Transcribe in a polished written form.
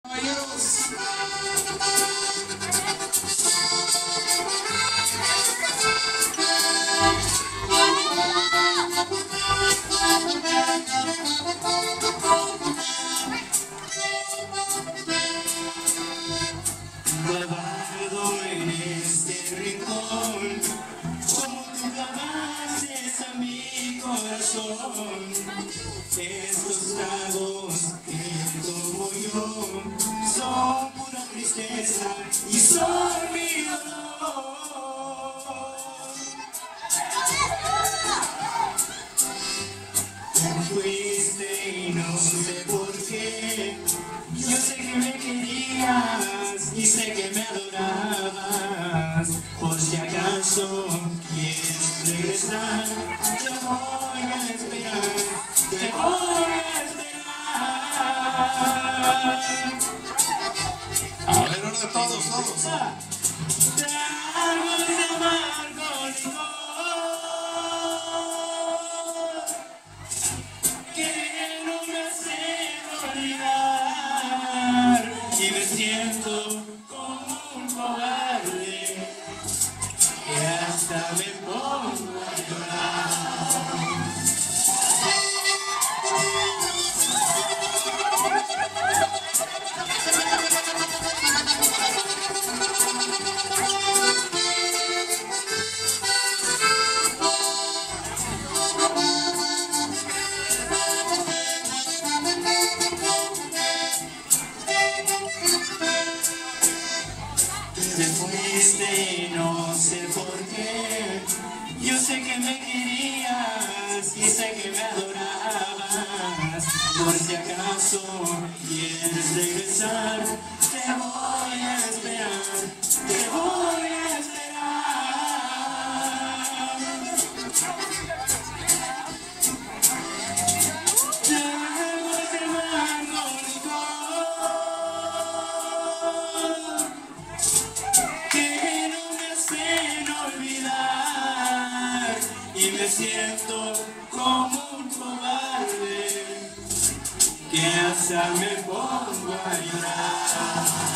Guardado en este rincón, como tú clamaste a mi corazón, estos tragos que tomo yo son pura tristeza y son mi dolor. Te fuiste y no sé por qué. Yo sé que me querías y sé que me adorabas. Por si acaso quieres regresar, te voy a esperar, te voy a esperar. A ver, ahora todos. Tragos de amargo licor que no me hacen olvidar, y me siento como un cobarde que hasta me pongo a llorar. Te fuiste y no sé por qué. Yo sé que me querías y sé que me adorabas. Por si acaso quieres regresar, te voy a esperar, te voy a esperar. Tragos de amargo licor que no me hacen olvidar, y me siento como un cobarde que hasta me pongo a llorar.